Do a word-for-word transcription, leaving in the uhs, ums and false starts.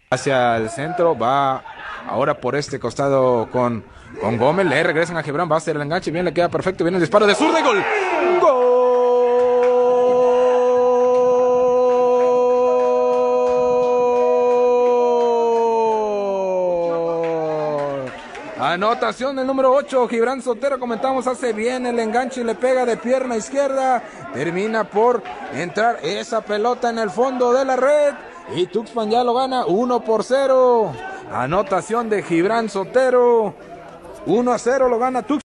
Hacia el centro, va ahora por este costado con, con Gómez, le regresan a Gibran, va a hacer el enganche, bien, le queda perfecto, viene el disparo de zurda y gol. ¡Gol! Anotación del número ocho, Gibran Sotero, comentamos, hace bien el enganche y le pega de pierna izquierda, termina por entrar esa pelota en el fondo de la red y Tuxpan ya lo gana uno por cero. Anotación de Gibran Sotero, uno a cero lo gana Tuxpan.